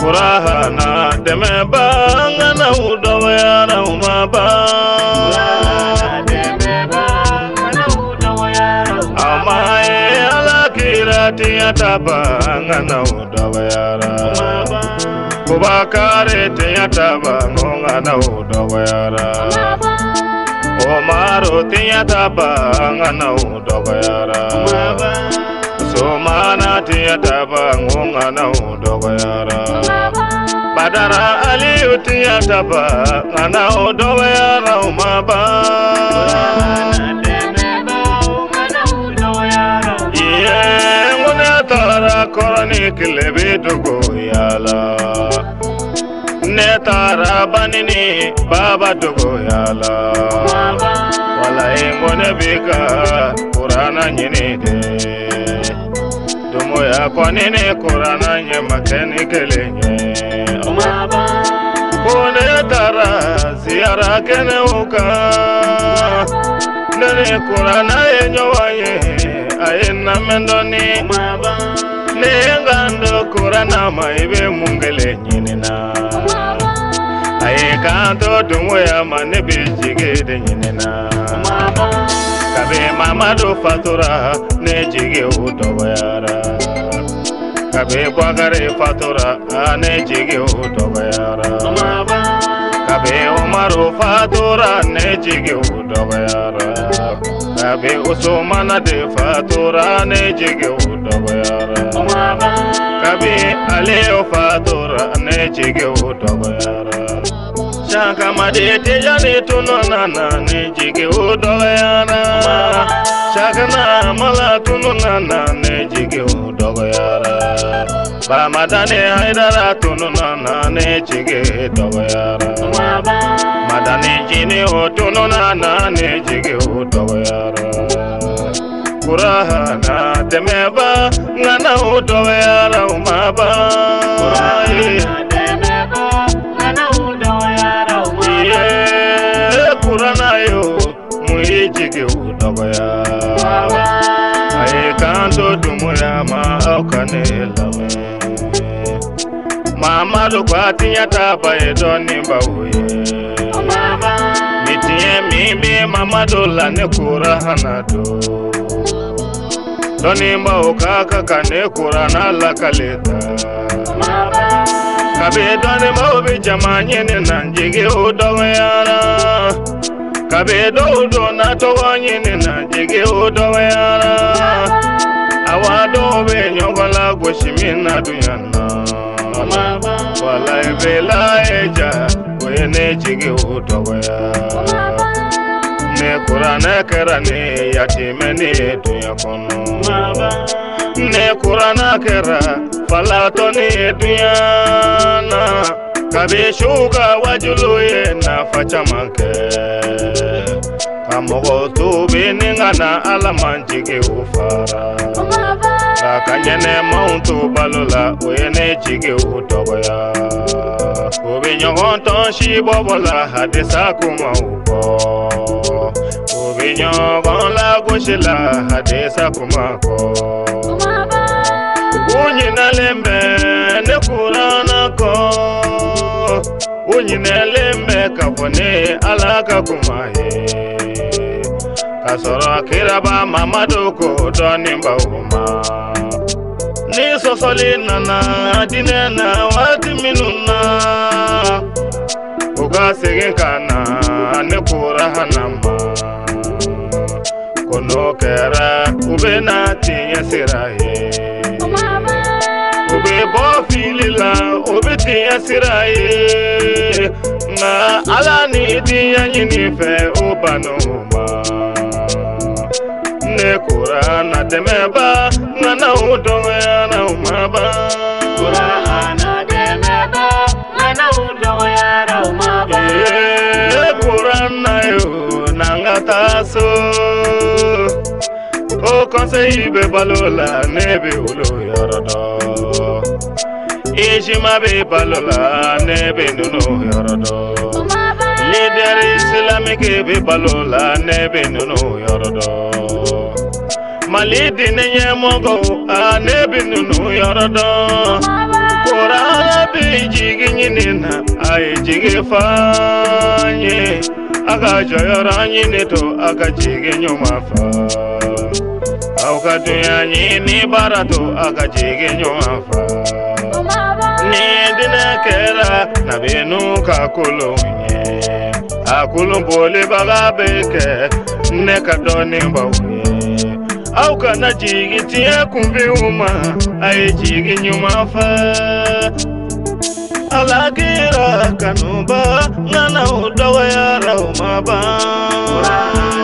Kurahana demeba ngana udogo yara umaba amae alakirati yataba ngana udogo yara kubakare tiyataba ngana udogo yara omaro tiyataba ngana udogo yara somana tiyataba ngana udogo yara Badara Ali tiyataba ngana udogo yara umaba Iye ngone tara korani kilebe dugo yala Netara banini baba dugo yala Wala ngone bika Kurana nyini de Dumoya kwanini Kurana nye makeni kelenye Kone tara ziyara kene uka Nene Kurana yenyo waye Ayena mendoni Nengando Kurana maibe mungele nyinina Aye kanto dumoya manebi jigede nyinina Kabe mamadu fatura ne jige udogo yara Kabe kwagare fatura ne jige udogo yara Kabe umaru fatura ne jige udogo yara Kabe usumana de fatura ne jige udogo yara Kabe aleo fatura ne jige udogo yara Shaka madete jani tunonana ne jige udogo yara Shaka na mala tunonana ne jige udogo yara Ba madane haidara tunonana ne jige udogo yara Madane jini o tunonana ne jige udogo yara Kurahana temeba ngana udogo yara umaba Kurana yo muijige udogo yara Aye kanto dumuya ma aukanela me Mama lukwati yataba edoni mbawe Mitiye mimi mama dola ne kurahana do Doni mbawo kaka kane kurana la kaleta Kabe doni mbawo bijama nyene nanjige udogo yara Kabe do na towa nyene nanjige udogo yara Awado be nyogola goshimina duyana Wala ebela eja Wene jige udogo yara Ne kurana kerane yatimeni duyakono Ne kurana kera falatoni duyana Kabe shuka wajuluye na fachamanke Kamogo tubi ningana alamanjige ufara Kakanyene mauntu balula wene jige udogo ya Ubi nyogonton shibobola hadisa kuma uko Ubi nyogon la gushila hadisa kuma ko Unyina lembe ne kurana ko Unyina lembe kafone alaka kumaye Kasoro kiraba mamadu ko doni mbawuma Ni sosoli nana dinena wati minuna Uga segin kana ne kurahanama Kono kera ube na tiye siraye Ube bo filila ube tiye siraye Nga ala ni diya nyinife ubanuma Ne kurana demeba ngana udogo yara umaba Kurana demeba ngana udogo yara umaba Kurana yo nangataso O konseyi be balola nebe ulo yorodo Ishima be balola nebe nuno yorodo Leader Islamic be balola nebe nuno yorodo Malidi nenye mogo nebe nuno yorodo Kora bi jigi nina ay jigi fanye aga joyora nyine to aga jigi nyoma fa auka dunya nyini barato aga jigi nyoma fa ni dina kera na benu ka kulunye akulu bole baga beke ne ka doni bawe auka na jigi tie kumbi uma ay jigi nyoma fa Alagira kanuba ngana udawa ya raumaba